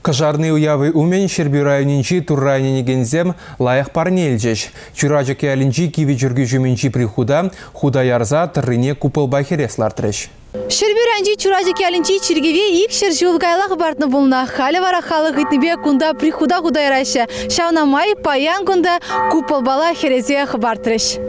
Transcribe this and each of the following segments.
Кажарный уявы умен шербюрайнинчи туррайнинигензем лайық парнелжеш. Чурачыке алинчи киви жүргі жүменчи прихуда худа ярза тырыне купылба хереслартырыш. Шербюрайнчи чурачыке алинчи чиргеве ик шержулгайлах бартны булна. Халі вара халық итнебе кунда прихуда худа ярайшы. Шауна май паян кунда купылбала херезе хабартырыш.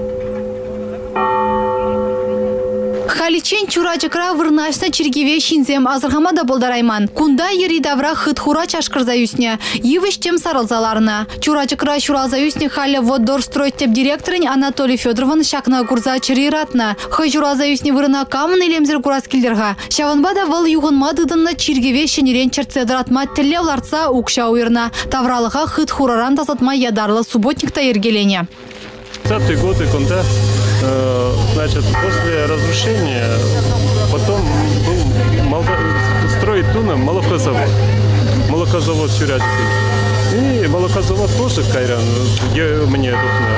Халичен чурачыкра вырнашна чиргеве шинзем азырхамада болдарайман. Кунда ери давра хытхура чашкырза юсне. Йывыштем сарылзаларына. Чурачыкра шуралза юсне халі воддор стройтеп директорын Анатолий Федоровын шакна курза чириратна. Хай журалза юсне вырына камын елемзір кураскилдерға. Шаванбада выл юғынма дыдынна чиргеве шенерен черцедратма тіллевларца укша уйырна. Тавралыға хытхураран тасатма ядарлы субботникта ергелене. 20-е годы, когда, значит, после разрушения потом был строить туна молокозавод Чурачки. И молокозавод тоже Кайран, мне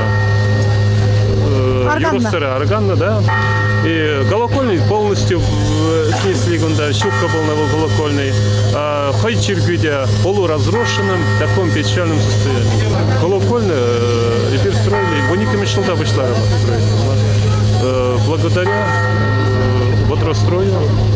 тут на органно, да. И колокольный полностью снесли, щука был на колокольной, а Хайчиргюдя полуразрушенным, в таком печальном состоянии. Колокольный теперь строили, Бониками Шелда вышла строить. Благодаря водострою,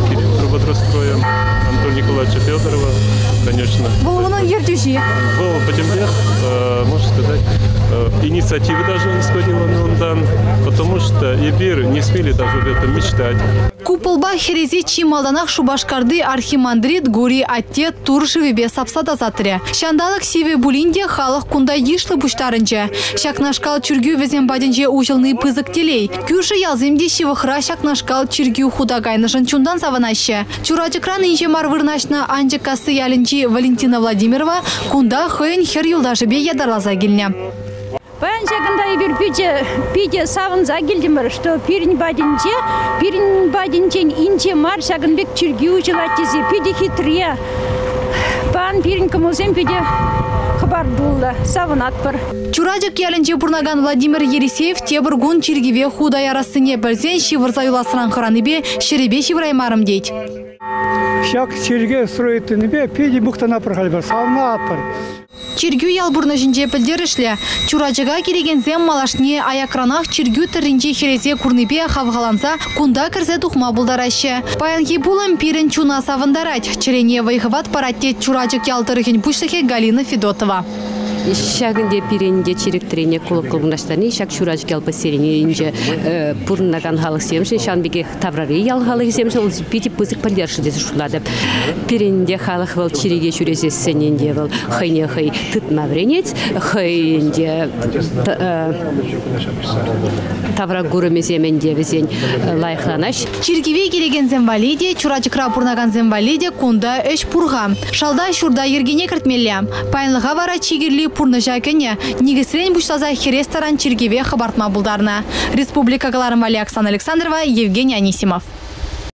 Антона Николаевича Федорова, конечно. Был Потембех, можно сказать, инициативы даже не сходила на Ондан, потому что Ибир не смели даже об этом мечтать. Купылба херезе чималданах шубашкарды архимандрит гури атте туршывебе сапсада затыря. Шандалык сиве булинде халық кунда ешлы буштарынча. Шакнашкал чүргю везембадынче ужылны пызык телей. Кюши ялземде шивыхра шакнашкал чүргю худагайнышын чундан саванаще. Чурачыкран инче марвырнашна анчыкасы ялинчи Валентина Владимирова кунда хойн хер юлдашыбе ядарлаза келне. Панчагында ибир пиде савын загилдимер, что пирин бадинчен инче мар шагынбек чиргю жилатизи пиде хитрия. Пан пирин камузем пиде хабар булда савын атпыр. Чурачык ялинче пурнаган Владимир Ересеев тебіргун чиргеве худа ярасыне бірзен шивырза юласыран хыраныбе шеребе шивраймарым дейт. Шак чирге строитыныбе пиде буқтана пырхалбар, савына атпыр. Чиргю ялбурны жинже пілдерішлі. Чурачыға кереген зем малашне аякранах чиргю тірінже херезе курныбе хавғаланса кунда кірзе тухма булдарашы. Паянки булым пирін чуна савындарать. Чирене вайхыват параттет чурачык ялтырыхен пуштахе Галина Федотова. Шагынде пиренде чиректерене кулып кылгынаштаны шак чурачык ялпа серене инже пурнаган халық семші шанбеге таврары ял халық семші ол пити пызык поддержи десі шулады. Пиренде халық вал чиреге чурезе сененде вал хайне хай тытма вренец, хайнде тавра гурыме земенде везен лайықланаш. Чиргеве кереген земвалиде, чурачыкра пурнаган земвалиде кунда өш пурға. Шалда шурда ергене кіртмелі. Пайынлыға вара чигерли пурны жакене, негесрен буштаза херестаран чиргеве хабартма булдарна. Республика Галарым Вали Оксана Александрова, Евгений Анисимов.